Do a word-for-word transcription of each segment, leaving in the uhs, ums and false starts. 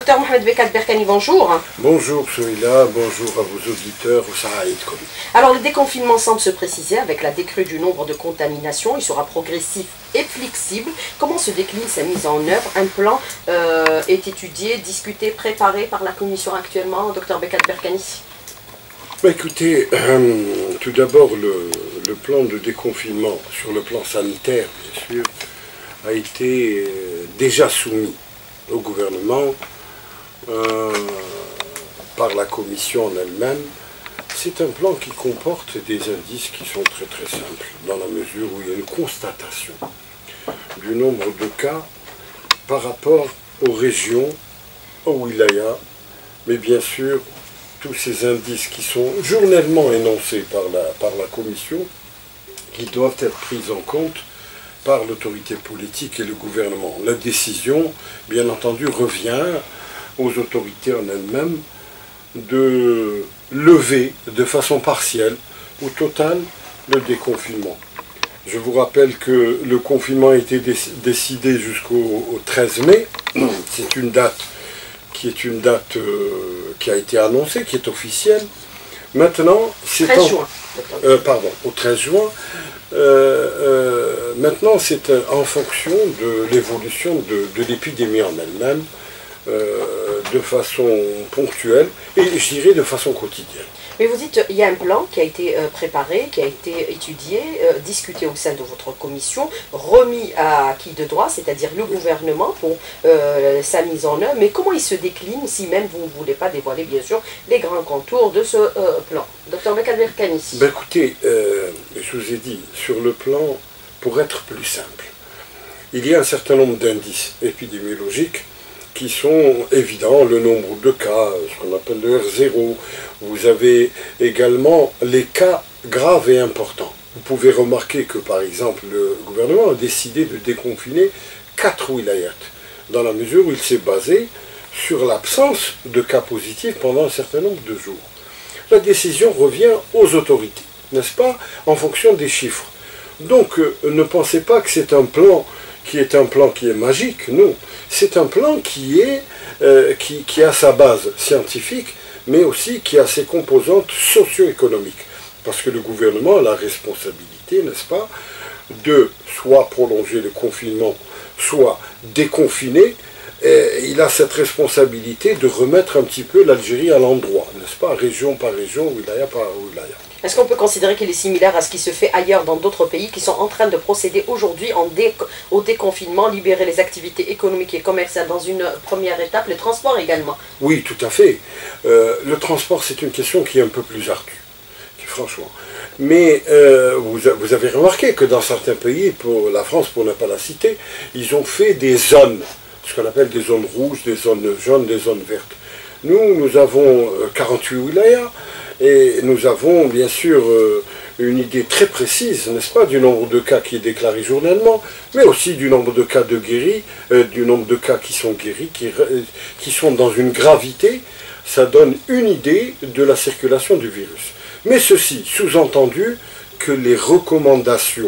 Docteur Mohamed Bekat Berkani, bonjour. Bonjour Souila, bonjour à vos auditeurs au Saharaïd. Alors le déconfinement semble se préciser avec la décrue du nombre de contaminations. Il sera progressif et flexible. Comment se décline sa mise en œuvre? Un plan euh, est étudié, discuté, préparé par la commission actuellement, Docteur Bekat Berkani. Bah écoutez, euh, tout d'abord le, le plan de déconfinement sur le plan sanitaire, bien sûr, a été euh, déjà soumis au gouvernement euh, par la commission en elle-même. C'est un plan qui comporte des indices qui sont très très simples, dans la mesure où il y a une constatation du nombre de cas par rapport aux régions, aux wilayas, mais bien sûr tous ces indices qui sont journellement énoncés par la, par la commission, qui doivent être pris en compte par l'autorité politique et le gouvernement. La décision, bien entendu, revient aux autorités en elles-mêmes de lever de façon partielle ou totale le déconfinement. Je vous rappelle que le confinement a été décidé jusqu'au treize mai. C'est une date qui est une date euh, qui a été annoncée, qui est officielle. Maintenant, c'est treize juin. Euh, pardon, au treize juin. Euh, euh, maintenant, c'est en fonction de l'évolution de, de l'épidémie en elle-même, euh, de façon ponctuelle et je dirais de façon quotidienne. Mais vous dites, il y a un plan qui a été euh, préparé, qui a été étudié, euh, discuté au sein de votre commission, remis à qui de droit, c'est-à-dire le gouvernement pour euh, sa mise en œuvre. Mais comment il se décline, si même vous ne voulez pas dévoiler, bien sûr, les grands contours de ce euh, plan? Docteur Bekat Berkani. Ben écoutez, euh, je vous ai dit, sur le plan, pour être plus simple, il y a un certain nombre d'indices épidémiologiques qui sont évidents, le nombre de cas, ce qu'on appelle le R zéro. Vous avez également les cas graves et importants. Vous pouvez remarquer que, par exemple, le gouvernement a décidé de déconfiner quatre wilayats, dans la mesure où il s'est basé sur l'absence de cas positifs pendant un certain nombre de jours. La décision revient aux autorités, n'est-ce pas, en fonction des chiffres. Donc, euh, ne pensez pas que c'est un plan qui est un plan qui est magique, non. C'est un plan qui, est, euh, qui, qui a sa base scientifique, mais aussi qui a ses composantes socio-économiques. Parce que le gouvernement a la responsabilité, n'est-ce pas, de soit prolonger le confinement, soit déconfiner. Et il a cette responsabilité de remettre un petit peu l'Algérie à l'endroit, n'est-ce pas, région par région, wilaya par wilaya. Est-ce qu'on peut considérer qu'il est similaire à ce qui se fait ailleurs dans d'autres pays qui sont en train de procéder aujourd'hui dé au déconfinement, libérer les activités économiques et commerciales dans une première étape, le transport également? Oui, tout à fait. Euh, le transport, c'est une question qui est un peu plus ardue, franchement. Mais euh, vous, vous avez remarqué que dans certains pays, pour la France, pour ne pas la citer, ils ont fait des zones, ce qu'on appelle des zones rouges, des zones jaunes, des zones vertes. Nous, nous avons quarante-huit wilayas, et nous avons bien sûr euh, une idée très précise, n'est-ce pas, du nombre de cas qui est déclaré journellement, mais aussi du nombre de cas de guéris, euh, du nombre de cas qui sont guéris, qui, euh, qui sont dans une gravité. Ça donne une idée de la circulation du virus. Mais ceci, sous-entendu que les recommandations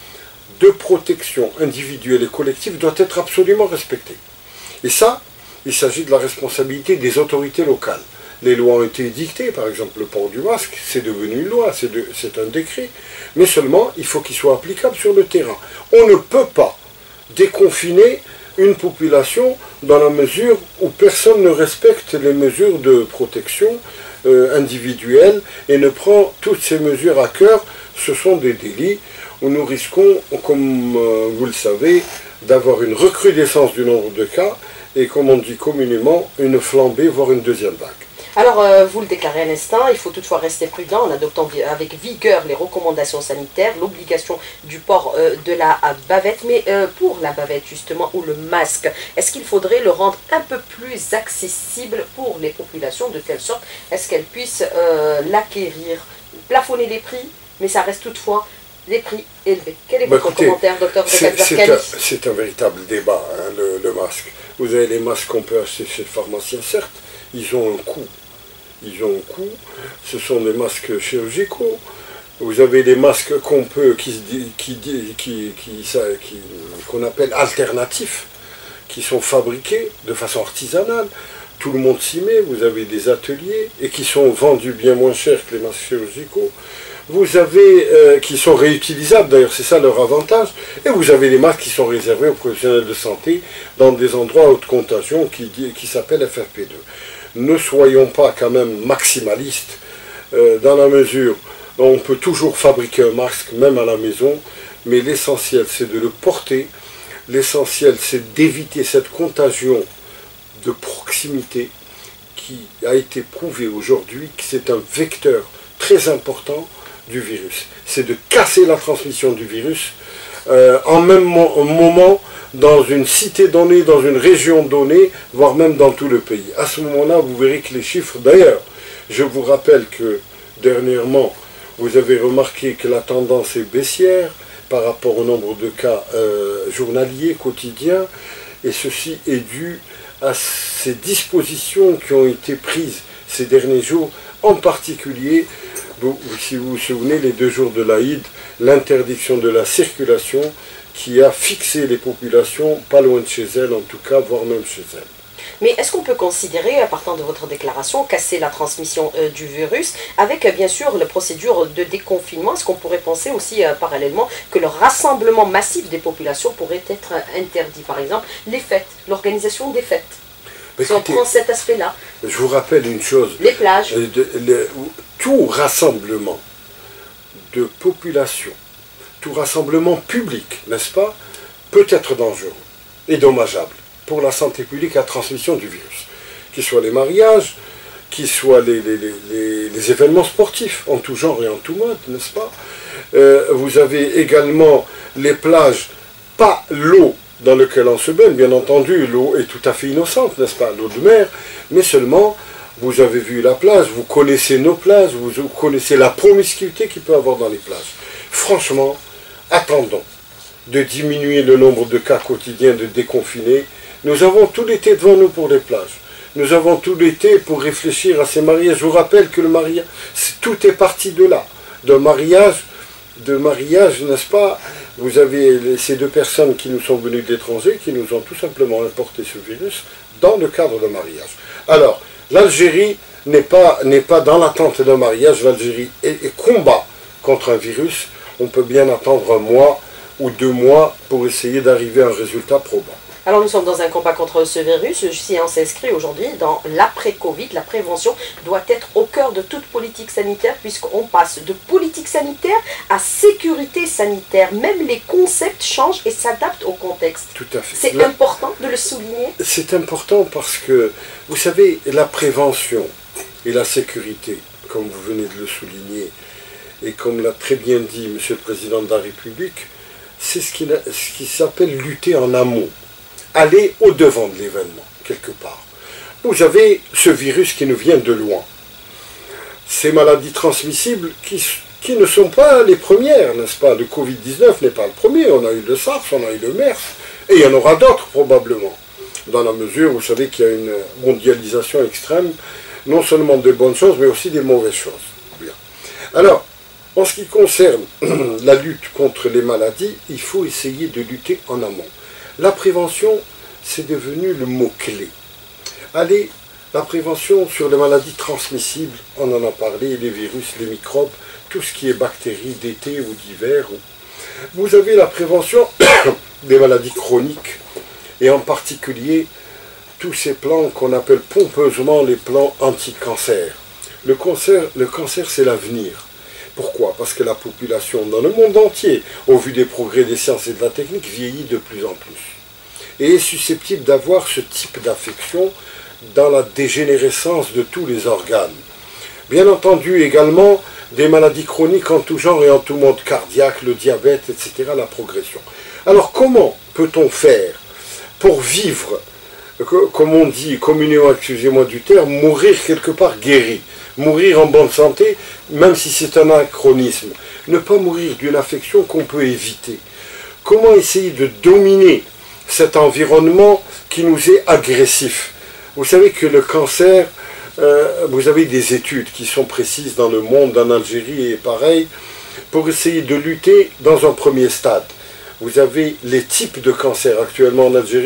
de protection individuelle et collective doivent être absolument respectées. Et ça, il s'agit de la responsabilité des autorités locales. Les lois ont été dictées, par exemple le port du masque, c'est devenu une loi, c'est un décret. Mais seulement, il faut qu'il soit applicable sur le terrain. On ne peut pas déconfiner une population dans la mesure où personne ne respecte les mesures de protection euh, individuelle et ne prend toutes ces mesures à cœur. Ce sont des délits où nous risquons, comme euh, vous le savez, d'avoir une recrudescence du nombre de cas et, comme on dit communément, une flambée, voire une deuxième vague. Alors, euh, vous le déclarez à l'instant, il faut toutefois rester prudent en adoptant avec vigueur les recommandations sanitaires, l'obligation du port euh, de la bavette. Mais euh, pour la bavette, justement, ou le masque, est-ce qu'il faudrait le rendre un peu plus accessible pour les populations, de telle sorte est-ce qu'elles puissent euh, l'acquérir, plafonner les prix, mais ça reste toutefois des prix élevés? Quel est bah votre écoutez, commentaire, docteur Bekat C'est Berkani? un, un véritable débat, hein, le, le masque. Vous avez les masques qu'on peut acheter chez le pharmacien, certes, ils ont un coût. Ils ont un coût, ce sont des masques chirurgicaux. Vous avez des masques qu'on peut, qui, qui, qui, qui, qui, qu'on appelle alternatifs, qui sont fabriqués de façon artisanale. Tout le monde s'y met, vous avez des ateliers et qui sont vendus bien moins cher que les masques chirurgicaux. Vous avez, euh, qui sont réutilisables, d'ailleurs c'est ça leur avantage, et vous avez les masques qui sont réservés aux professionnels de santé dans des endroits à haute contagion qui, qui s'appellent F F P deux. Ne soyons pas quand même maximalistes, euh, dans la mesure où on peut toujours fabriquer un masque, même à la maison, mais l'essentiel c'est de le porter, l'essentiel c'est d'éviter cette contagion de proximité qui a été prouvé aujourd'hui que c'est un vecteur très important du virus. C'est de casser la transmission du virus euh, en même mo moment dans une cité donnée, dans une région donnée, voire même dans tout le pays. À ce moment-là, vous verrez que les chiffres, d'ailleurs, je vous rappelle que dernièrement, vous avez remarqué que la tendance est baissière par rapport au nombre de cas euh, journaliers, quotidiens, et ceci est dû à ces dispositions qui ont été prises ces derniers jours, en particulier, vous, si vous vous souvenez, les deux jours de l'Aïd, l'interdiction de la circulation qui a fixé les populations pas loin de chez elles, en tout cas, voire même chez elles. Mais est-ce qu'on peut considérer, à partir de votre déclaration, casser la transmission euh, du virus, avec euh, bien sûr la procédure de déconfinement? Est-ce qu'on pourrait penser aussi euh, parallèlement que le rassemblement massif des populations pourrait être euh, interdit? Par exemple, les fêtes, l'organisation des fêtes. Si on prend cet aspect-là. Je vous rappelle une chose. Les plages. Euh, de, le, tout rassemblement de population, tout rassemblement public, n'est-ce pas, peut être dangereux et dommageable pour la santé publique à transmission du virus. Qu'ils soient les mariages, qu'ils soient les, les, les, les événements sportifs, en tout genre et en tout mode, n'est-ce pas? euh, Vous avez également les plages, pas l'eau dans laquelle on se baigne, bien entendu, l'eau est tout à fait innocente, n'est-ce pas, l'eau de mer, mais seulement, vous avez vu la plage, vous connaissez nos plages, vous connaissez la promiscuité qu'il peut y avoir dans les plages. Franchement, attendons de diminuer le nombre de cas quotidiens de déconfinés. Nous avons tout l'été devant nous pour les plages. Nous avons tout l'été pour réfléchir à ces mariages. Je vous rappelle que le mariage, tout est parti de là, d'un mariage, de mariage, n'est-ce pas? Vous avez ces deux personnes qui nous sont venues de l'étranger, qui nous ont tout simplement importé ce virus dans le cadre d'un mariage. Alors, l'Algérie n'est pas, n'est pas dans l'attente d'un mariage, l'Algérie est, est combat contre un virus. On peut bien attendre un mois ou deux mois pour essayer d'arriver à un résultat probant. Alors nous sommes dans un combat contre ce virus, si on s'inscrit aujourd'hui dans l'après-Covid, la prévention doit être au cœur de toute politique sanitaire puisqu'on passe de politique sanitaire à sécurité sanitaire. Même les concepts changent et s'adaptent au contexte. Tout à fait. C'est important de le souligner. C'est important parce que, vous savez, la prévention et la sécurité, comme vous venez de le souligner, et comme l'a très bien dit M. le Président de la République, c'est ce qui, ce qui s'appelle lutter en amont. Aller au-devant de l'événement, quelque part. Vous avez ce virus qui nous vient de loin. Ces maladies transmissibles qui, qui ne sont pas les premières, n'est-ce pas? Le Covid dix-neuf n'est pas le premier, on a eu le SARS, on a eu le MERS, et il y en aura d'autres probablement, dans la mesure où vous savez qu'il y a une mondialisation extrême, non seulement des bonnes choses, mais aussi des mauvaises choses. Bien. Alors, en ce qui concerne la lutte contre les maladies, il faut essayer de lutter en amont. La prévention, c'est devenu le mot-clé. Allez, la prévention sur les maladies transmissibles, on en a parlé, les virus, les microbes, tout ce qui est bactéries d'été ou d'hiver. Vous avez la prévention des maladies chroniques, et en particulier tous ces plans qu'on appelle pompeusement les plans anti-cancer. Le cancer, le cancer c'est l'avenir. Pourquoi? Parce que la population dans le monde entier, au vu des progrès des sciences et de la technique, vieillit de plus en plus. Et est susceptible d'avoir ce type d'affection dans la dégénérescence de tous les organes. Bien entendu également des maladies chroniques en tout genre et en tout mode cardiaque, le diabète, et cetera, la progression. Alors comment peut-on faire pour vivre, comme on dit communément, excusez-moi du terme, mourir quelque part guéri? Mourir en bonne santé, même si c'est un anachronisme. Ne pas mourir d'une affection qu'on peut éviter. Comment essayer de dominer cet environnement qui nous est agressif? Vous savez que le cancer, euh, vous avez des études qui sont précises dans le monde, en Algérie et pareil, pour essayer de lutter dans un premier stade. Vous avez les types de cancer actuellement en Algérie,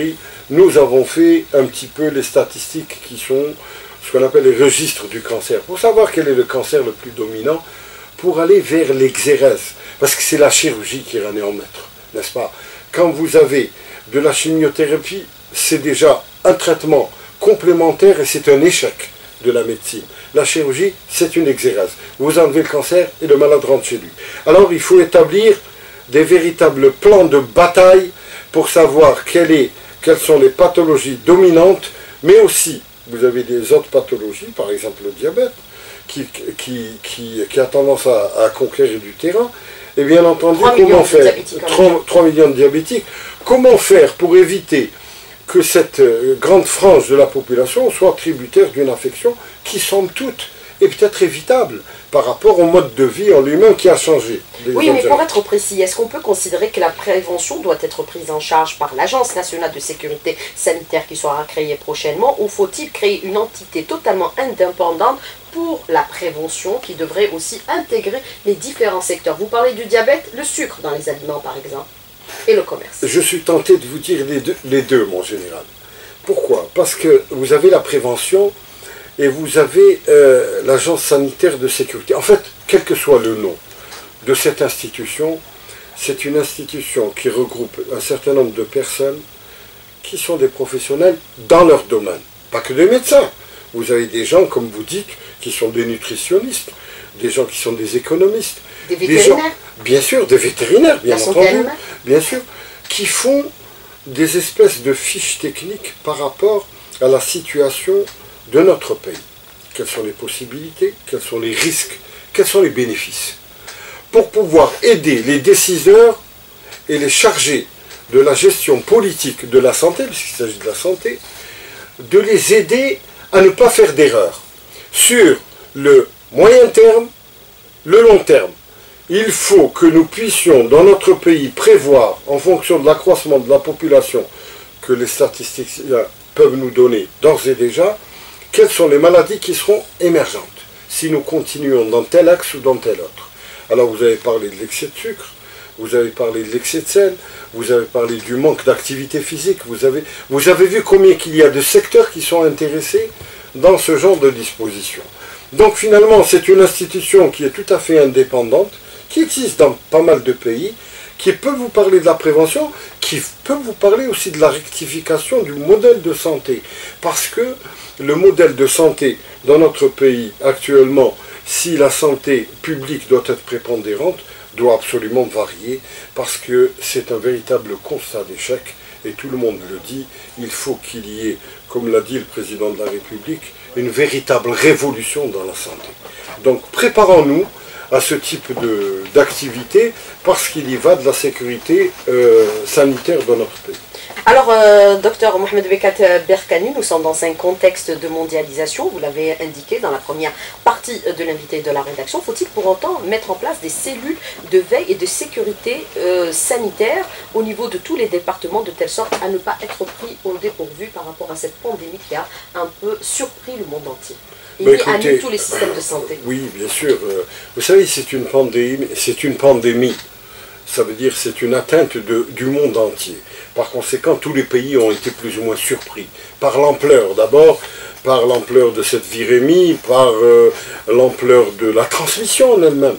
nous avons fait un petit peu les statistiques qui sont ce qu'on appelle les registres du cancer, pour savoir quel est le cancer le plus dominant, pour aller vers l'exérèse, parce que c'est la chirurgie qui en est en maître, n'est-ce pas? Quand vous avez de la chimiothérapie, c'est déjà un traitement complémentaire et c'est un échec de la médecine. La chirurgie, c'est une exérèse. Vous enlevez le cancer et le malade rentre chez lui. Alors il faut établir des véritables plans de bataille pour savoir quelle est, quelles sont les pathologies dominantes, mais aussi, vous avez des autres pathologies, par exemple le diabète, qui, qui, qui, qui a tendance à, à conquérir du terrain. Et bien entendu, comment faire trois millions de diabétiques, comment faire pour éviter que cette grande frange de la population soit tributaire d'une affection qui, somme toute, est peut-être évitable par rapport au mode de vie en lui-même qui a changé. Oui, mais pour être précis, est-ce qu'on peut considérer que la prévention doit être prise en charge par l'Agence nationale de sécurité sanitaire qui sera créée prochainement, ou faut-il créer une entité totalement indépendante pour la prévention qui devrait aussi intégrer les différents secteurs? Vous parlez du diabète, le sucre dans les aliments par exemple, et le commerce. Je suis tenté de vous dire les deux, les deux mon général. Pourquoi? Parce que vous avez la prévention et vous avez euh, l'agence sanitaire de sécurité. En fait, quel que soit le nom de cette institution, c'est une institution qui regroupe un certain nombre de personnes qui sont des professionnels dans leur domaine. Pas que des médecins. Vous avez des gens, comme vous dites, qui sont des nutritionnistes, des gens qui sont des économistes. Des vétérinaires des gens, bien sûr, des vétérinaires, bien entendu. Bien sûr, qui font des espèces de fiches techniques par rapport à la situation de notre pays. Quelles sont les possibilités, quels sont les risques, quels sont les bénéfices, pour pouvoir aider les décideurs et les chargés de la gestion politique de la santé, puisqu'il s'agit de la santé, de les aider à ne pas faire d'erreurs sur le moyen terme, le long terme. Il faut que nous puissions, dans notre pays, prévoir, en fonction de l'accroissement de la population, que les statistiques peuvent nous donner d'ores et déjà, quelles sont les maladies qui seront émergentes, si nous continuons dans tel axe ou dans tel autre. Alors vous avez parlé de l'excès de sucre, vous avez parlé de l'excès de sel, vous avez parlé du manque d'activité physique, vous avez, vous avez vu combien qu'il y a de secteurs qui sont intéressés dans ce genre de dispositions. Donc finalement, c'est une institution qui est tout à fait indépendante, qui existe dans pas mal de pays, qui peut vous parler de la prévention, qui peut vous parler aussi de la rectification du modèle de santé. Parce que le modèle de santé dans notre pays actuellement, si la santé publique doit être prépondérante, doit absolument varier, parce que c'est un véritable constat d'échec, et tout le monde le dit, il faut qu'il y ait, comme l'a dit le président de la République, une véritable révolution dans la santé. Donc préparons-nous à ce type d'activité, parce qu'il y va de la sécurité euh, sanitaire dans notre pays. Alors, euh, docteur Mohamed Bekat Berkani, nous sommes dans un contexte de mondialisation, vous l'avez indiqué dans la première partie de l'invité de la rédaction. Faut-il pour autant mettre en place des cellules de veille et de sécurité euh, sanitaire au niveau de tous les départements, de telle sorte à ne pas être pris au dépourvu par rapport à cette pandémie qui a un peu surpris le monde entier et mis à nu tous les systèmes de santé? Oui, bien sûr. Euh, vous savez, c'est une pandémie, c'est une pandémie. Ça veut dire c'est une atteinte de, du monde entier. Par conséquent, tous les pays ont été plus ou moins surpris par l'ampleur d'abord, par l'ampleur de cette virémie, par euh, l'ampleur de la transmission en elle-même.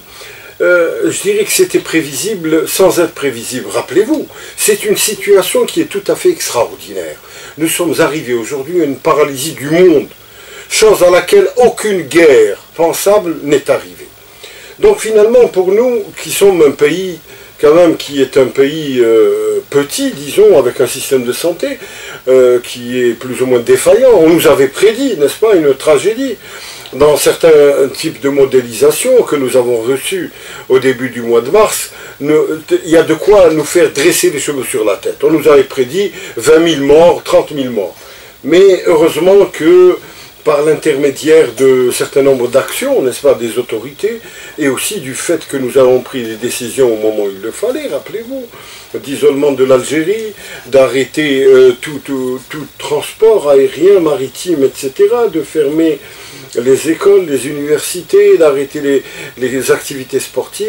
Euh, je dirais que c'était prévisible sans être prévisible. Rappelez-vous, c'est une situation qui est tout à fait extraordinaire. Nous sommes arrivés aujourd'hui à une paralysie du monde, chose à laquelle aucune guerre pensable n'est arrivée. Donc finalement, pour nous, qui sommes un pays quand même qui est un pays euh, petit, disons, avec un système de santé euh, qui est plus ou moins défaillant. On nous avait prédit, n'est-ce pas, une tragédie dans certains types de modélisation que nous avons reçus au début du mois de mars. Nous, il y a de quoi nous faire dresser les cheveux sur la tête. On nous avait prédit vingt mille morts, trente mille morts. Mais heureusement que par l'intermédiaire de certain nombre d'actions, n'est-ce pas, des autorités, et aussi du fait que nous avons pris des décisions au moment où il le fallait, rappelez-vous, d'isolement de l'Algérie, d'arrêter euh, tout, tout, tout transport aérien, maritime, et cetera, de fermer les écoles, les universités, d'arrêter les, les activités sportives.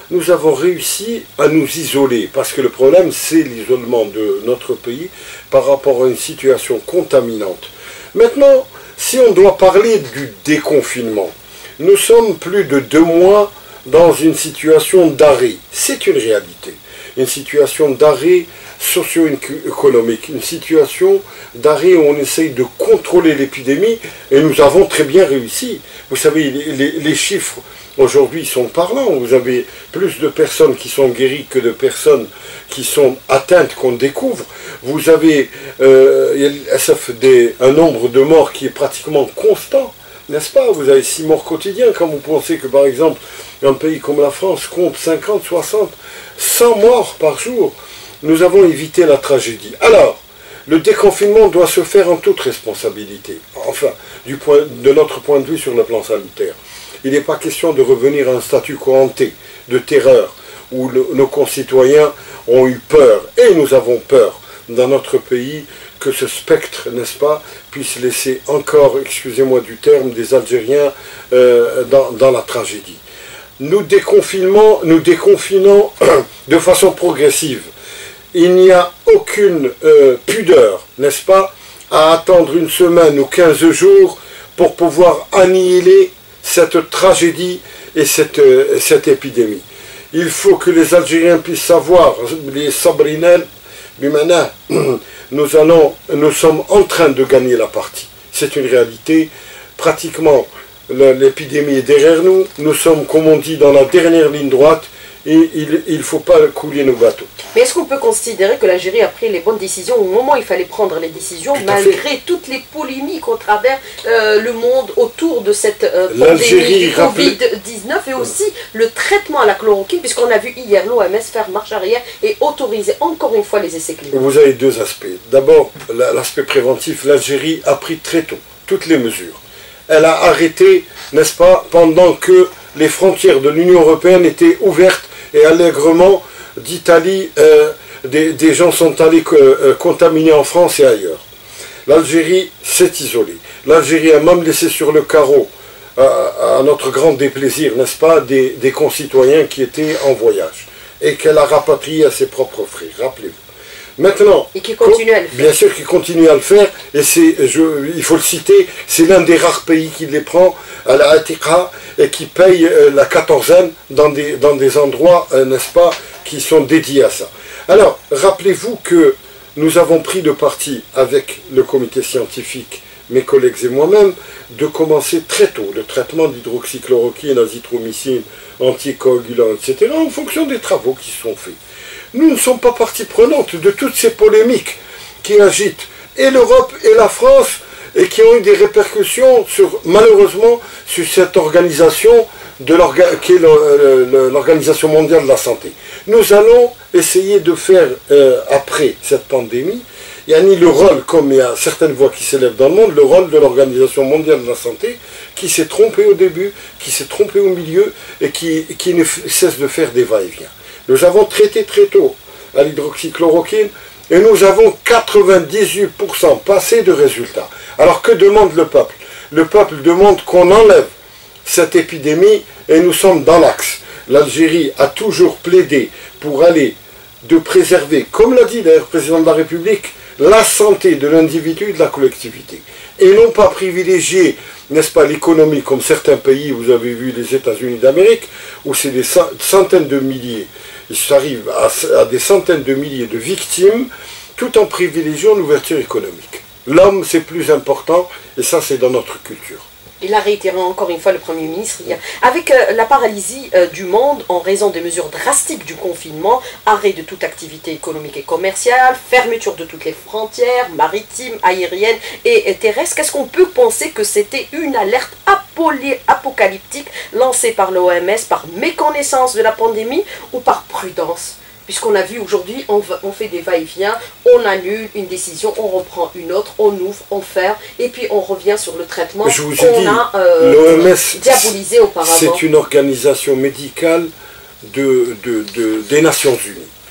nous avons réussi à nous isoler, parce que le problème, c'est l'isolement de notre pays par rapport à une situation contaminante. Maintenant, si on doit parler du déconfinement, nous sommes plus de deux mois dans une situation d'arrêt. C'est une réalité. Une situation d'arrêt socio-économique, une situation d'arrêt où on essaye de contrôler l'épidémie, et nous avons très bien réussi. Vous savez, les, les, les chiffres aujourd'hui sont parlants. Vous avez plus de personnes qui sont guéries que de personnes qui sont atteintes, qu'on découvre. Vous avez euh, des, un nombre de morts qui est pratiquement constant, n'est-ce pas? Vous avez six morts quotidiens. Quand vous pensez que, par exemple, un pays comme la France compte cinquante, soixante, cent morts par jour, nous avons évité la tragédie. Alors, le déconfinement doit se faire en toute responsabilité. Enfin, du point, de notre point de vue sur le plan sanitaire. Il n'est pas question de revenir à un statu quo ante, de terreur, où le, nos concitoyens ont eu peur, et nous avons peur dans notre pays, que ce spectre, n'est-ce pas, puisse laisser encore, excusez-moi du terme, des Algériens euh, dans, dans la tragédie. Nous déconfinons, nous déconfinons de façon progressive. Il n'y a aucune euh, pudeur, n'est-ce pas, à attendre une semaine ou quinze jours pour pouvoir annihiler cette tragédie et cette, euh, cette épidémie. Il faut que les Algériens puissent savoir, les sabrinels, bimana, nous, allons, nous sommes en train de gagner la partie. C'est une réalité. Pratiquement, l'épidémie est derrière nous. Nous sommes, comme on dit, dans la dernière ligne droite. Et il ne faut pas couler nos bateaux. Mais est-ce qu'on peut considérer que l'Algérie a pris les bonnes décisions au moment où il fallait prendre les décisions, Tout malgré toutes les polémiques au travers euh, le monde autour de cette euh, pandémie Covid dix-neuf et aussi le traitement à la chloroquine, puisqu'on a vu hier l'O M S faire marche arrière et autoriser encore une fois les essais cliniques. Vous avez deux aspects. D'abord, l'aspect préventif. L'Algérie a pris très tôt toutes les mesures. Elle a arrêté, n'est-ce pas, pendant que les frontières de l'Union européenne étaient ouvertes et allègrement d'Italie, euh, des, des gens sont allés euh, contaminer en France et ailleurs. L'Algérie s'est isolée. L'Algérie a même laissé sur le carreau, euh, à notre grand déplaisir, n'est-ce pas, des, des concitoyens qui étaient en voyage et qu'elle a rapatriés à ses propres frais, rappelez-vous. Maintenant, et qui continue à le faire. Bien sûr qu'il continue à le faire, et c'est, je, il faut le citer, c'est l'un des rares pays qui les prend à la Atiqa et qui paye euh, la quatorzaine dans des, dans des endroits, euh, n'est-ce pas, qui sont dédiés à ça. Alors, rappelez-vous que nous avons pris le parti avec le comité scientifique, mes collègues et moi-même, de commencer très tôt le traitement d'hydroxychloroquine, azithromycine, anticoagulant, et cetera, en fonction des travaux qui sont faits. Nous ne sommes pas partie prenante de toutes ces polémiques qui agitent et l'Europe et la France et qui ont eu des répercussions sur, malheureusement, sur cette organisation de l'orga, qui est l'Organisation mondiale de la santé. Nous allons essayer de faire, euh, après cette pandémie, il y a ni le rôle, comme il y a certaines voix qui s'élèvent dans le monde, le rôle de l'Organisation mondiale de la santé, qui s'est trompée au début, qui s'est trompée au milieu et qui, qui ne cesse de faire des va-et-vient. Nous avons traité très tôt à l'hydroxychloroquine et nous avons quatre-vingt-dix-huit pour cent passé de résultats. Alors que demande le peuple? Le peuple demande qu'on enlève cette épidémie et nous sommes dans l'axe. L'Algérie a toujours plaidé pour aller de préserver, comme l'a dit d'ailleurs le président de la République, la santé de l'individu et de la collectivité. Et non pas privilégier, n'est-ce pas, l'économie comme certains pays, vous avez vu les États-Unis d'Amérique, où c'est des centaines de milliers. Il s'arrive à, à des centaines de milliers de victimes, tout en privilégiant l'ouverture économique. L'homme, c'est plus important, et ça, c'est dans notre culture. Il a réitéré encore une fois le Premier ministre hier. Avec euh, la paralysie euh, du monde en raison des mesures drastiques du confinement, arrêt de toute activité économique et commerciale, fermeture de toutes les frontières maritimes, aériennes et, et terrestres, qu'est-ce qu'on peut penser que c'était une alerte apocalyptique lancée par l'O M S par méconnaissance de la pandémie ou par prudence? Puisqu'on a vu aujourd'hui, on, on fait des va-et-vient, on annule une décision, on reprend une autre, on ouvre, on ferme, et puis on revient sur le traitement qu'on a euh, l'O M S, diabolisé auparavant. C'est une organisation médicale de, de, de, des Nations Unies.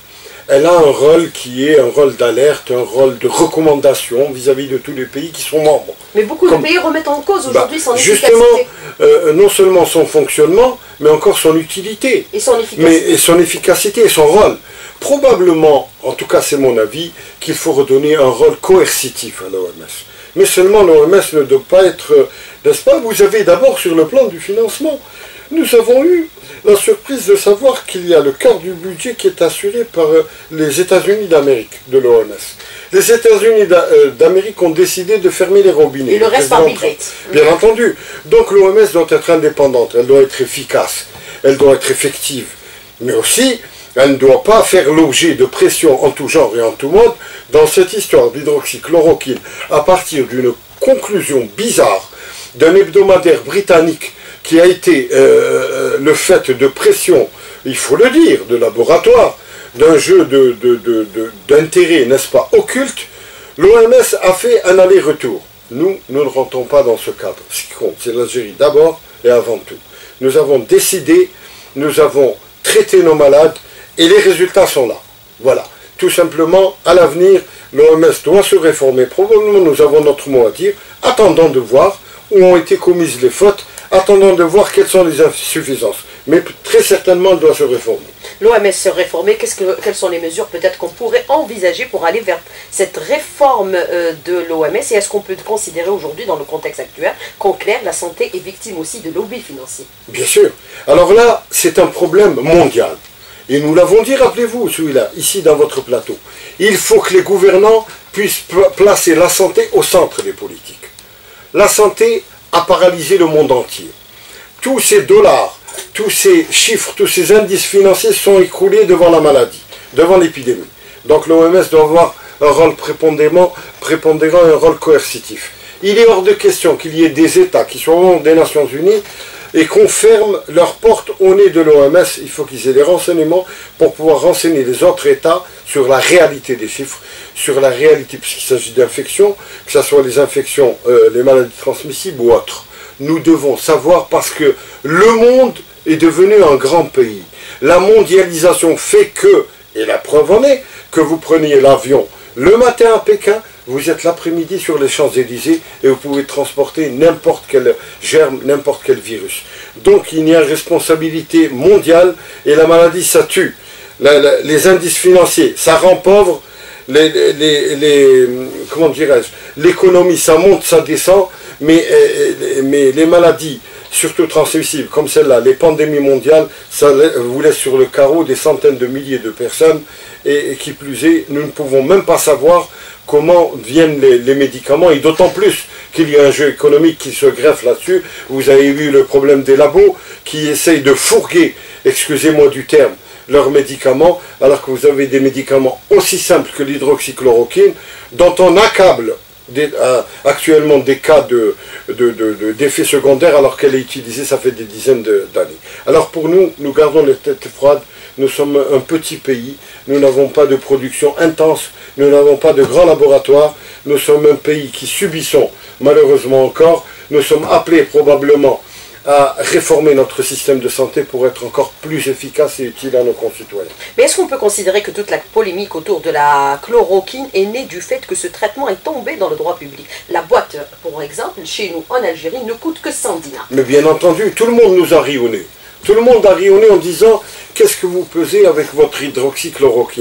elle a un rôle qui est un rôle d'alerte, un rôle de recommandation vis-à-vis de tous les pays qui sont membres. Mais beaucoup Comme, de pays remettent en cause aujourd'hui bah, son justement, efficacité. Euh, non seulement son fonctionnement, mais encore son utilité. Et son efficacité. Mais, et son efficacité et son rôle. Probablement, en tout cas c'est mon avis, qu'il faut redonner un rôle coercitif à l'O M S. Mais seulement l'O M S ne doit pas être, n'est-ce pas, vous avez d'abord sur le plan du financement, nous avons eu la surprise de savoir qu'il y a le quart du budget qui est assuré par les États-Unis d'Amérique, de l'O M S. Les États-Unis d'Amérique ont décidé de fermer les robinets. Et le reste par Bill Gates. Bien entendu. Donc l'O M S doit être indépendante, elle doit être efficace, elle doit être effective. Mais aussi, elle ne doit pas faire l'objet de pression en tout genre et en tout mode dans cette histoire d'hydroxychloroquine à partir d'une conclusion bizarre d'un hebdomadaire britannique qui a été euh, le fait de pression, il faut le dire, de laboratoire, d'un jeu de, de, de, de, d'intérêt, n'est-ce pas, occulte. L'O M S a fait un aller-retour. Nous, nous ne rentrons pas dans ce cadre. Ce qui compte, c'est l'Algérie d'abord et avant tout. Nous avons décidé, nous avons traité nos malades, et les résultats sont là. Voilà. Tout simplement, à l'avenir, l'O M S doit se réformer. Probablement, nous avons notre mot à dire. Attendons de voir où ont été commises les fautes. Attendons de voir quelles sont les insuffisances. Mais très certainement, elle doit se réformer. L'O M S se réformer, qu'est-ce que, quelles sont les mesures peut-être qu'on pourrait envisager pour aller vers cette réforme euh, de l'O M S? Et est-ce qu'on peut considérer aujourd'hui, dans le contexte actuel, qu'en clair, la santé est victime aussi de lobby financier? Bien sûr. Alors là, c'est un problème mondial. Et nous l'avons dit, rappelez-vous, celui-là, ici dans votre plateau. Il faut que les gouvernants puissent placer la santé au centre des politiques. La santé a paralysé le monde entier. Tous ces dollars, tous ces chiffres, tous ces indices financiers sont écroulés devant la maladie, devant l'épidémie. Donc l'O M S doit avoir un rôle prépondérant, prépondérant et un rôle coercitif. Il est hors de question qu'il y ait des États qui sont des Nations Unies et qu'on ferme leurs portes au nez de l'O M S. Il faut qu'ils aient des renseignements pour pouvoir renseigner les autres États sur la réalité des chiffres, sur la réalité, puisqu'il s'agit d'infections, que ce soit les infections, euh, les maladies transmissibles ou autres. Nous devons savoir parce que le monde est devenu un grand pays. La mondialisation fait que, et la preuve en est, que vous preniez l'avion le matin à Pékin, vous êtes l'après-midi sur les Champs-Élysées et vous pouvez transporter n'importe quel germe, n'importe quel virus. Donc il y a une responsabilité mondiale et la maladie, ça tue. La, la, les indices financiers, ça rend pauvre. Les, les, les, comment dirais-je, l'économie, ça monte, ça descend, mais, mais les maladies, surtout transmissibles, comme celle-là, les pandémies mondiales, ça vous laisse sur le carreau des centaines de milliers de personnes, et, et qui plus est, nous ne pouvons même pas savoir comment viennent les, les médicaments, et d'autant plus qu'il y a un jeu économique qui se greffe là-dessus. Vous avez vu le problème des labos, qui essayent de fourguer, excusez-moi du terme, leurs médicaments, alors que vous avez des médicaments aussi simples que l'hydroxychloroquine, dont on accable des, euh, actuellement des cas de, de, de, de, d'effets secondaires, alors qu'elle est utilisée, ça fait des dizaines de, d'années. Alors pour nous, nous gardons les têtes froides, nous sommes un petit pays, nous n'avons pas de production intense, nous n'avons pas de grands laboratoires, nous sommes un pays qui subissons, malheureusement encore, nous sommes appelés probablement à réformer notre système de santé pour être encore plus efficace et utile à nos concitoyens. Mais est-ce qu'on peut considérer que toute la polémique autour de la chloroquine est née du fait que ce traitement est tombé dans le droit public? La boîte, pour exemple, chez nous en Algérie, ne coûte que cent dinars. Mais bien entendu, tout le monde nous a ri au nez. Tout le monde a ri au nez en disant « Qu'est-ce que vous pesez avec votre hydroxychloroquine ?»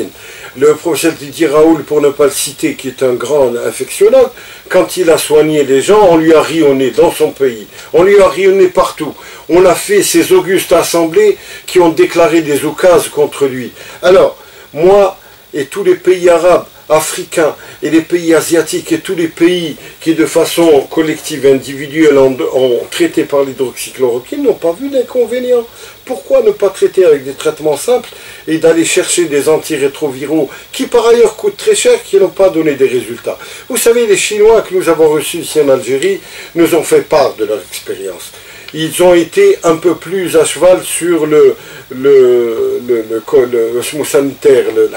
Le professeur Didier Raoul, pour ne pas le citer, qui est un grand infectiologue, quand il a soigné les gens, on lui a ri au nez dans son pays. On lui a ri au nez partout. On a fait ces augustes assemblées qui ont déclaré des oukases contre lui. Alors, moi et tous les pays arabes, africains et les pays asiatiques et tous les pays qui de façon collective et individuelle ont, ont traité par l'hydroxychloroquine n'ont pas vu d'inconvénient. Pourquoi ne pas traiter avec des traitements simples et d'aller chercher des antirétroviraux qui par ailleurs coûtent très cher, qui n'ont pas donné des résultats? Vous savez, les Chinois que nous avons reçus ici en Algérie nous ont fait part de leur expérience. ils ont été un peu plus à cheval sur le, le, le, le, le, le sanitaire, le,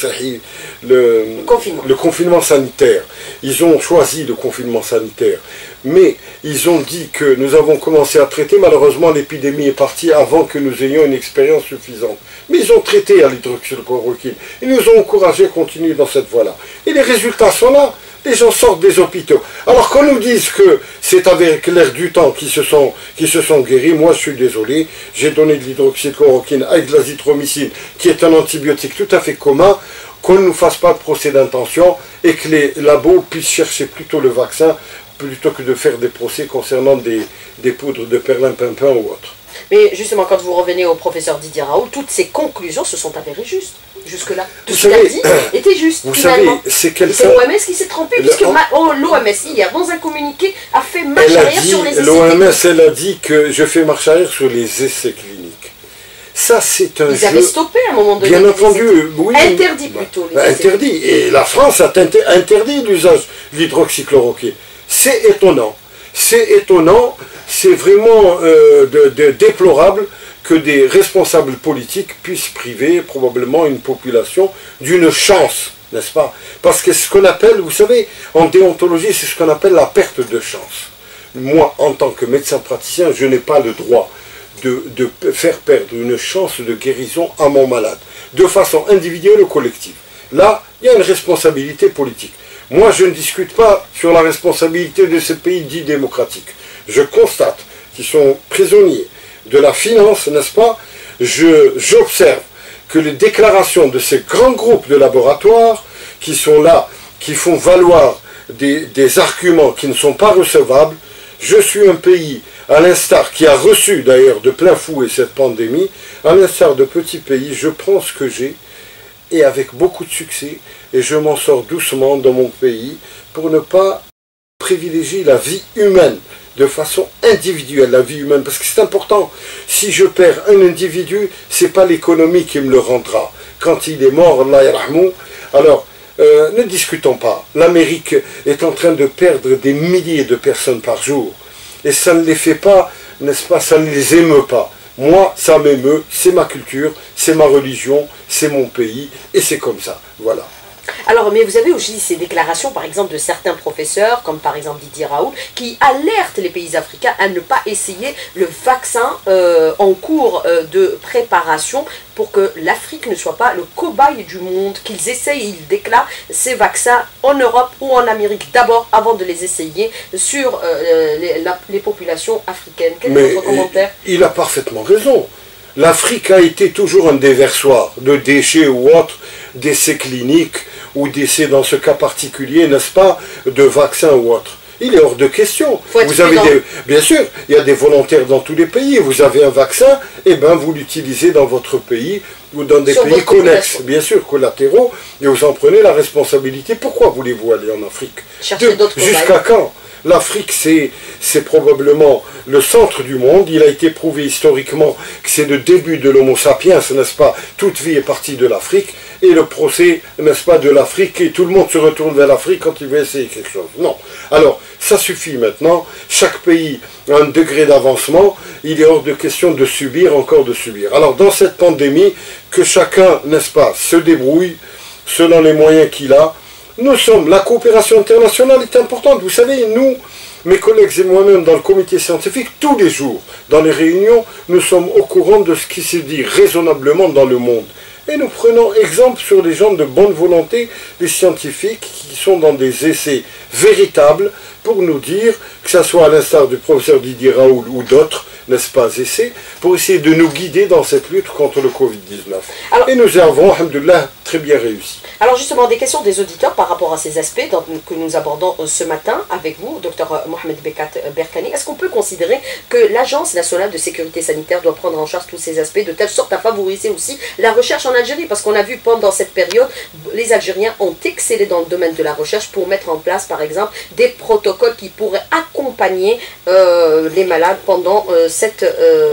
le, le, confinement. le confinement sanitaire. Ils ont choisi le confinement sanitaire. Mais ils ont dit que nous avons commencé à traiter, malheureusement l'épidémie est partie avant que nous ayons une expérience suffisante. Mais ils ont traité à l'hydroxychloroquine. Ils nous ont encouragé à continuer dans cette voie-là. Et les résultats sont là. Les gens sortent des hôpitaux. Alors qu'on nous dise que c'est avec l'air du temps qu'ils se sont, qu'ils se sont guéris, moi je suis désolé, j'ai donné de l'hydroxychloroquine avec de l'azithromycine, qui est un antibiotique tout à fait commun, qu'on ne nous fasse pas de procès d'intention et que les labos puissent chercher plutôt le vaccin plutôt que de faire des procès concernant des, des poudres de perlimpinpin ou autre. Mais justement, quand vous revenez au professeur Didier Raoult, toutes ces conclusions se sont avérées justes. Jusque-là, tout vous ce qu'il a dit euh, était juste. Vous finalement. savez, c'est quelqu'un. C'est l'O M S qui s'est trompé, Le, puisque oh, l'O M S, hier, dans un communiqué, a fait marche elle a arrière dit, sur les essais l'O M S, cliniques. elle a dit que je fais marche arrière sur les essais cliniques. Ça, c'est un Ils jeu. avaient stoppé à un moment donné. Bien entendu, oui. Interdit plutôt. Les bah, essais interdit. cliniques. Et la France a interdit l'usage de l'hydroxychloroquine. C'est étonnant. C'est étonnant. C'est vraiment euh, de, de, déplorable que des responsables politiques puissent priver probablement une population d'une chance, n'est-ce pas? Parce que ce qu'on appelle, vous savez, en déontologie, c'est ce qu'on appelle la perte de chance. Moi, en tant que médecin praticien, je n'ai pas le droit de, de faire perdre une chance de guérison à mon malade, de façon individuelle ou collective. Là, il y a une responsabilité politique. Moi, je ne discute pas sur la responsabilité de ces pays dits démocratiques. Je constate qu'ils sont prisonniers de la finance, n'est-ce pas? Je, j'observe que les déclarations de ces grands groupes de laboratoires qui sont là, qui font valoir des, des arguments qui ne sont pas recevables. Je suis un pays, à l'instar, qui a reçu d'ailleurs de plein fouet cette pandémie, à l'instar de petits pays, je prends ce que j'ai, et avec beaucoup de succès, et je m'en sors doucement dans mon pays, pour ne pas privilégier la vie humaine, de façon individuelle, la vie humaine, parce que c'est important. Si je perds un individu, c'est pas l'économie qui me le rendra. Quand il est mort, Allah yarhamou, alors euh, ne discutons pas. L'Amérique est en train de perdre des milliers de personnes par jour, et ça ne les fait pas, n'est-ce pas, ça ne les émeut pas. Moi, ça m'émeut, c'est ma culture, c'est ma religion, c'est mon pays, et c'est comme ça, voilà. Alors, mais vous avez aussi ces déclarations, par exemple, de certains professeurs, comme par exemple Didier Raoult, qui alertent les pays africains à ne pas essayer le vaccin euh, en cours euh, de préparation pour que l'Afrique ne soit pas le cobaye du monde, qu'ils essayent, ils déclarent ces vaccins en Europe ou en Amérique d'abord, avant de les essayer sur euh, les, la, les populations africaines. Quel est votre commentaire? Il a parfaitement raison. L'Afrique a été toujours un déversoir de déchets ou autres, d'essais cliniques, ou d'essais dans ce cas particulier, n'est-ce pas, de vaccins ou autres. Il est hors de question. Vous avez des, bien sûr, il y a des volontaires dans tous les pays. Vous avez un vaccin, et ben vous l'utilisez dans votre pays ou dans des Sur pays connexes, bien sûr, collatéraux, et vous en prenez la responsabilité. Pourquoi voulez-vous aller en Afrique? Jusqu'à quand? L'Afrique, c'est probablement le centre du monde. Il a été prouvé historiquement que c'est le début de l'Homo sapiens, n'est-ce pas? Toute vie est partie de l'Afrique. Et le procès, n'est-ce pas, de l'Afrique, et tout le monde se retourne vers l'Afrique quand il veut essayer quelque chose. Non. Alors, ça suffit maintenant. Chaque pays a un degré d'avancement. Il est hors de question de subir, encore de subir. Alors, dans cette pandémie, que chacun, n'est-ce pas, se débrouille selon les moyens qu'il a. Nous sommes, la coopération internationale est importante. Vous savez, nous, mes collègues et moi-même dans le comité scientifique, tous les jours, dans les réunions, nous sommes au courant de ce qui se dit raisonnablement dans le monde. Et nous prenons exemple sur les gens de bonne volonté, les scientifiques qui sont dans des essais véritables pour nous dire, que ce soit à l'instar du professeur Didier Raoult ou d'autres, n'est-ce pas, essais, pour essayer de nous guider dans cette lutte contre le Covid dix-neuf. Alors, et nous avons, alhamdoulilah, très bien réussi. Alors justement, des questions des auditeurs par rapport à ces aspects donc, que nous abordons ce matin avec vous, docteur Mohamed Bekat Berkani. Est-ce qu'on peut considérer que l'Agence nationale de sécurité sanitaire doit prendre en charge tous ces aspects de telle sorte à favoriser aussi la recherche en Algérie? Parce qu'on a vu pendant cette période, les Algériens ont excellé dans le domaine de la recherche pour mettre en place, par exemple, des protocoles qui pourraient accompagner euh, les malades pendant euh, cette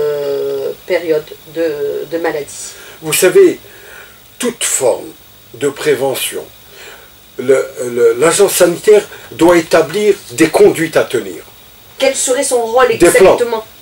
euh, période de, de maladie. Vous savez, toute forme de prévention, l'agence sanitaire doit établir des conduites à tenir. Quel serait son rôle exactement?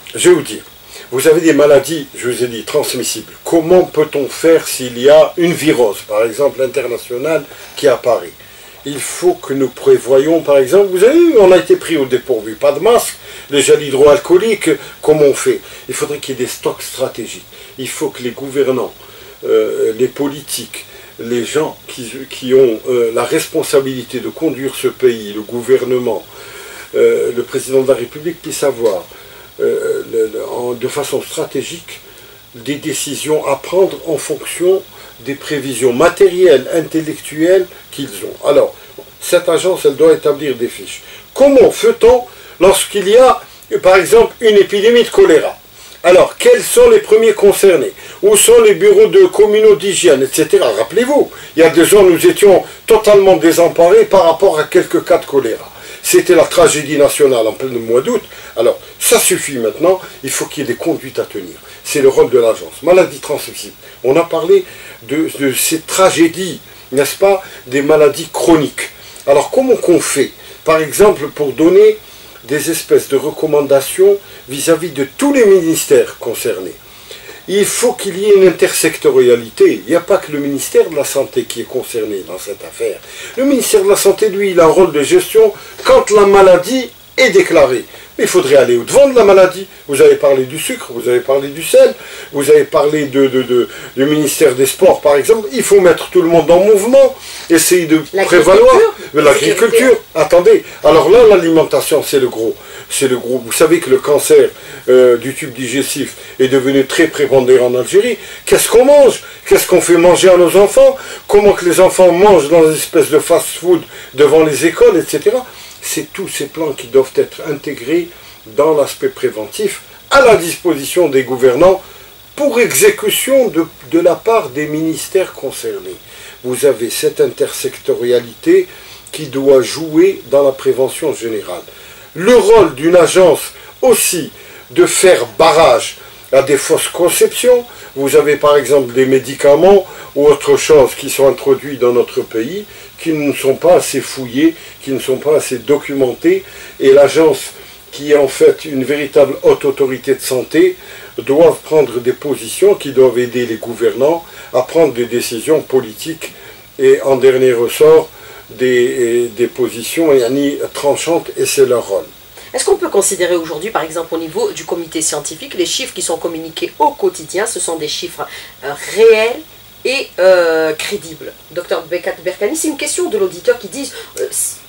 je vais vous dire, vous avez des maladies, je vous ai dit, transmissibles. Comment peut-on faire s'il y a une virose, par exemple internationale, qui apparaît? Il faut que nous prévoyons, par exemple, vous avez vu, on a été pris au dépourvu, pas de masque, les gels hydroalcooliques, comment on fait? Il faudrait qu'il y ait des stocks stratégiques. Il faut que les gouvernants, euh, les politiques, les gens qui, qui ont euh, la responsabilité de conduire ce pays, le gouvernement, euh, le président de la République puissent avoir euh, le, le, en, de façon stratégique des décisions à prendre en fonction des prévisions matérielles, intellectuelles qu'ils ont. Alors, cette agence, elle doit établir des fiches. Comment fait-on lorsqu'il y a, par exemple, une épidémie de choléra? Alors, quels sont les premiers concernés? Où sont les bureaux de communaux d'hygiène, et cetera. Rappelez-vous, il y a deux ans, nous étions totalement désemparés par rapport à quelques cas de choléra. C'était la tragédie nationale en plein mois d'août. Alors, ça suffit maintenant, il faut qu'il y ait des conduites à tenir. C'est le rôle de l'agence. Maladie transmissible. On a parlé de, de ces tragédies, n'est-ce pas, des maladies chroniques. Alors, comment qu'on fait, par exemple, pour donner des espèces de recommandations vis-à-vis de tous les ministères concernés? Il faut qu'il y ait une intersectorialité. Il n'y a pas que le ministère de la Santé qui est concerné dans cette affaire. Le ministère de la Santé, lui, il a un rôle de gestion quand la maladie est déclarée. Mais il faudrait aller au-devant de la maladie. Vous avez parlé du sucre, vous avez parlé du sel, vous avez parlé de, de, de, du ministère des Sports, par exemple. Il faut mettre tout le monde en mouvement, essayer de prévaloir. L'agriculture, attendez. Alors là, l'alimentation, c'est le gros. C'est le gros. Vous savez que le cancer euh, du tube digestif est devenu très prépondérant en Algérie. Qu'est-ce qu'on mange? Qu'est-ce qu'on fait manger à nos enfants? Comment que les enfants mangent dans des espèces de fast-food devant les écoles, et cetera. C'est tous ces plans qui doivent être intégrés dans l'aspect préventif à la disposition des gouvernants pour exécution de, de la part des ministères concernés. Vous avez cette intersectorialité qui doit jouer dans la prévention générale. Le rôle d'une agence aussi de faire barrage à des fausses conceptions. Vous avez par exemple des médicaments ou autre chose qui sont introduits dans notre pays qui ne sont pas assez fouillés, qui ne sont pas assez documentés, et l'agence qui est en fait une véritable haute autorité de santé doit prendre des positions qui doivent aider les gouvernants à prendre des décisions politiques et en dernier ressort des, des positions tranchantes, et c'est leur rôle. Est-ce qu'on peut considérer aujourd'hui, par exemple au niveau du comité scientifique, les chiffres qui sont communiqués au quotidien, ce sont des chiffres euh, réels et euh, crédibles? Docteur Bekat Berkani, c'est une question de l'auditeur qui dit euh,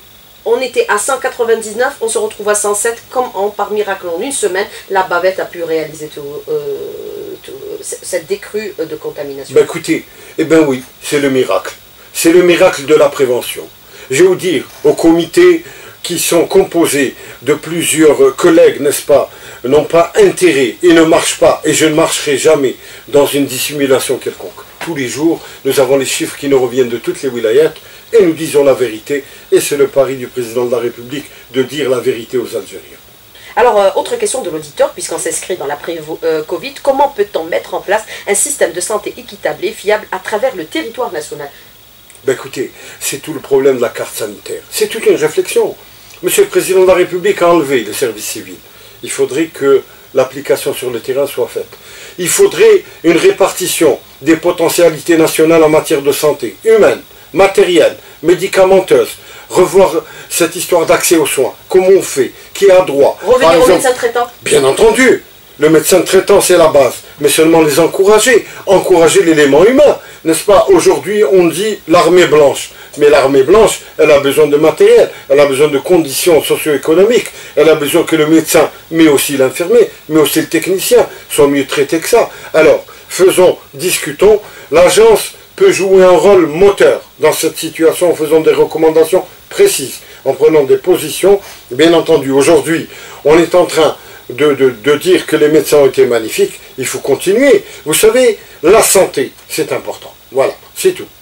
on était à cent quatre-vingt-dix-neuf, on se retrouve à cent sept, comme en, par miracle en une semaine, la bavette a pu réaliser tout, euh, tout, cette décrue de contamination. Ben écoutez, eh bien oui, c'est le miracle. C'est le miracle de la prévention. Je vais vous dire, au comité qui sont composés de plusieurs collègues, n'est-ce pas, n'ont pas intérêt et ne marchent pas, et je ne marcherai jamais dans une dissimulation quelconque. Tous les jours, nous avons les chiffres qui nous reviennent de toutes les wilayats, et nous disons la vérité, et c'est le pari du président de la République de dire la vérité aux Algériens. Alors, euh, autre question de l'auditeur, puisqu'on s'inscrit dans la pré-Covid, comment peut-on mettre en place un système de santé équitable et fiable à travers le territoire national? Ben écoutez, c'est tout le problème de la carte sanitaire. C'est toute une réflexion. Monsieur le Président de la République a enlevé le service civil. Il faudrait que l'application sur le terrain soit faite. Il faudrait une répartition des potentialités nationales en matière de santé, humaine, matérielle, médicamenteuse. Revoir cette histoire d'accès aux soins. Comment on fait? Qui a droit? Revenir exemple, au médecin traitant? Bien entendu. Le médecin traitant, c'est la base. Mais seulement les encourager. Encourager l'élément humain. N'est-ce pas? Aujourd'hui, on dit l'armée blanche. Mais l'armée blanche, elle a besoin de matériel, elle a besoin de conditions socio-économiques, elle a besoin que le médecin, mais aussi l'infirmier, mais aussi le technicien, soient mieux traités que ça. Alors, faisons, discutons. L'agence peut jouer un rôle moteur dans cette situation en faisant des recommandations précises, en prenant des positions. Bien entendu, aujourd'hui, on est en train de, de, de dire que les médecins ont été magnifiques. Il faut continuer. Vous savez, la santé, c'est important. Voilà, c'est tout.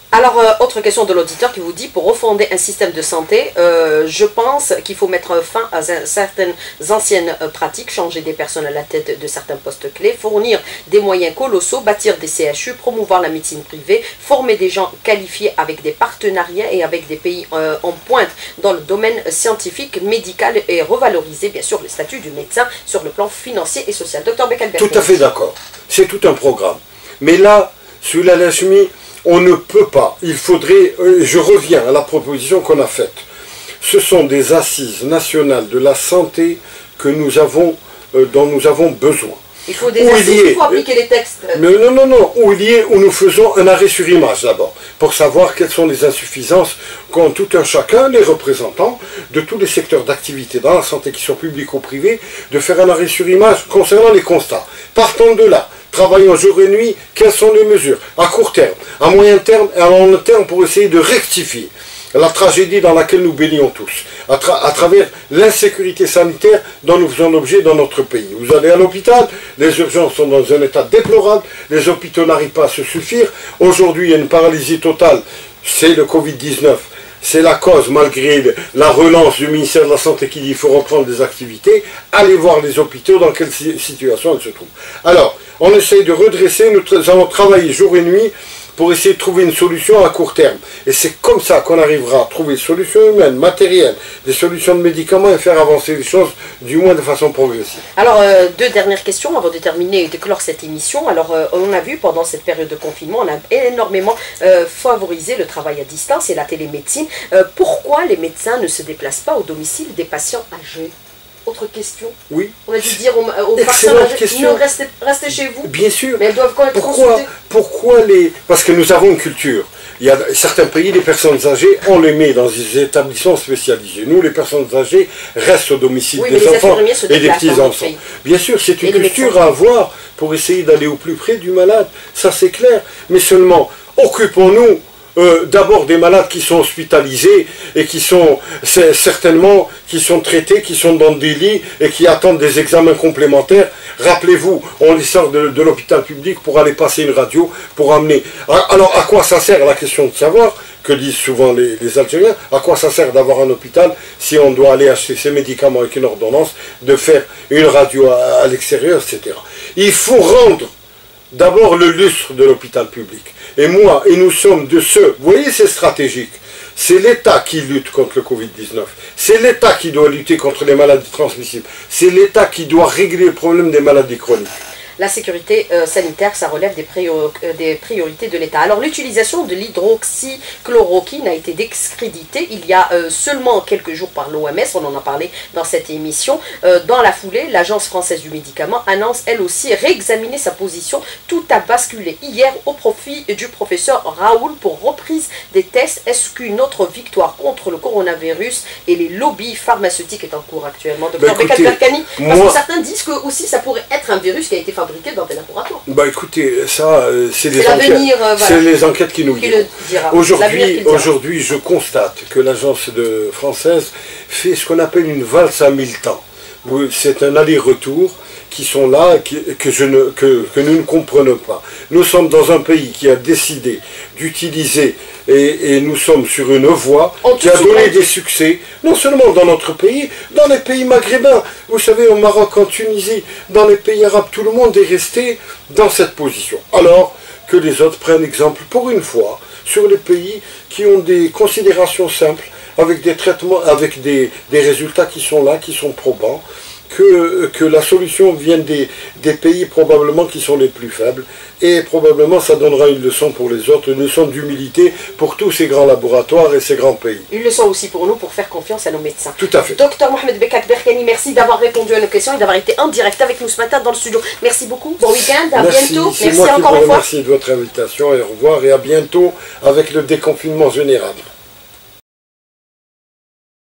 Alors, euh, autre question de l'auditeur qui vous dit, pour refonder un système de santé, euh, je pense qu'il faut mettre fin à certaines anciennes euh, pratiques, changer des personnes à la tête de certains postes clés, fournir des moyens colossaux, bâtir des C H U, promouvoir la médecine privée, former des gens qualifiés avec des partenariats et avec des pays euh, en pointe dans le domaine scientifique, médical et revaloriser bien sûr le statut du médecin sur le plan financier et social. Docteur Bekalber. Tout à fait d'accord. C'est tout un programme. Mais là, sur la Lachmi, on ne peut pas, il faudrait, euh, je reviens à la proposition qu'on a faite. Ce sont des assises nationales de la santé que nous avons, euh, dont nous avont besoin. Il faut des assises, il faut appliquer les textes. Mais non, non, non, où il y est, où nous faisons un arrêt sur image d'abord, pour savoir quelles sont les insuffisances qu'ont tout un chacun, les représentants de tous les secteurs d'activité dans la santé, qui sont publics ou privés, de faire un arrêt sur image concernant les constats. Partons de là. Travaillons jour et nuit, quelles sont les mesures à court terme, à moyen terme et à long terme pour essayer de rectifier la tragédie dans laquelle nous baignons tous, à, tra à travers l'insécurité sanitaire dont nous faisons l'objet dans notre pays. Vous allez à l'hôpital, les urgences sont dans un état déplorable, les hôpitaux n'arrivent pas à se suffire. Aujourd'hui, il y a une paralysie totale, c'est le Covid dix-neuf. C'est la cause, malgré la relance du ministère de la Santé qui dit qu'il faut reprendre des activités, allez voir les hôpitaux dans quelle situation ils se trouvent. Alors, on essaye de redresser, nous allons travailler jour et nuit pour essayer de trouver une solution à court terme. Et c'est comme ça qu'on arrivera à trouver des solutions humaines, matérielles, des solutions de médicaments et faire avancer les choses, du moins de façon progressive. Alors, euh, deux dernières questions avant de terminer et de clore cette émission. Alors, euh, on a vu pendant cette période de confinement, on a énormément euh, favorisé le travail à distance et la télémédecine. Euh, pourquoi les médecins ne se déplacent pas au domicile des patients âgés? Autre question. Oui. On a dû dire aux, aux personnes âgées, non, restez, restez chez vous. Bien sûr. Mais elles doivent quand même pourquoi, pourquoi les... Parce que nous avons une culture. Il y a certains pays, les personnes âgées, on les met dans des établissements spécialisés. Nous, les personnes âgées, restent au domicile oui, des enfants et des petits-enfants. Dans Bien sûr, c'est une et culture à avoir pour essayer d'aller au plus près du malade. Ça, c'est clair. Mais seulement, occupons-nous Euh, d'abord des malades qui sont hospitalisés et qui sont certainement qui sont traités, qui sont dans des lits et qui attendent des examens complémentaires. Rappelez-vous, on les sort de, de l'hôpital public pour aller passer une radio, pour amener... Alors à quoi ça sert, la question de savoir, que disent souvent les, les Algériens, à quoi ça sert d'avoir un hôpital si on doit aller acheter ses médicaments avec une ordonnance, de faire une radio à, à l'extérieur, et cetera. Il faut rendre d'abord le lustre de l'hôpital public. Et moi, et nous sommes de ceux, vous voyez, c'est stratégique, c'est l'État qui lutte contre le Covid dix-neuf, c'est l'État qui doit lutter contre les maladies transmissibles, c'est l'État qui doit régler le problème des maladies chroniques. La sécurité euh, sanitaire, ça relève des, prior euh, des priorités de l'État. Alors l'utilisation de l'hydroxychloroquine a été discréditée il y a euh, seulement quelques jours par l'O M S, on en a parlé dans cette émission. Euh, dans la foulée, l'Agence française du médicament annonce elle aussi réexaminer sa position. Tout a basculé hier au profit du professeur Raoul pour reprise des tests. Est-ce qu'une autre victoire contre le coronavirus et les lobbies pharmaceutiques est en cours actuellement? Docteur bah, Bekalber-Kani, parce moi... que certains disent que aussi ça pourrait être un virus qui a été fabriqué dans des laboratoires. Bah écoutez, ça, euh, c'est les, euh, voilà, les enquêtes qui nous qui le diront. Aujourd'hui, aujourd'hui, je constate que l'agence de française fait ce qu'on appelle une valse à mille temps. C'est un aller-retour qui sont là, qui, que, je ne, que, que nous ne comprenons pas. Nous sommes dans un pays qui a décidé d'utiliser, et, et nous sommes sur une voie qui a donné des succès, non seulement dans notre pays, dans les pays maghrébins. Vous savez, au Maroc, en Tunisie, dans les pays arabes, tout le monde est resté dans cette position. Alors que les autres prennent exemple, pour une fois, sur les pays qui ont des considérations simples, avec des traitements, avec des, des résultats qui sont là, qui sont probants, que, que la solution vienne des, des pays probablement qui sont les plus faibles, et probablement ça donnera une leçon pour les autres, une leçon d'humilité pour tous ces grands laboratoires et ces grands pays. Une leçon aussi pour nous, pour faire confiance à nos médecins. Tout à fait. Docteur Mohamed Bekalber-Kani, merci d'avoir répondu à nos questions et d'avoir été en direct avec nous ce matin dans le studio. Merci beaucoup, bon week-end, à merci. bientôt. C'est merci moi encore qui vous une fois. remercie de votre invitation et au revoir et à bientôt avec le déconfinement général.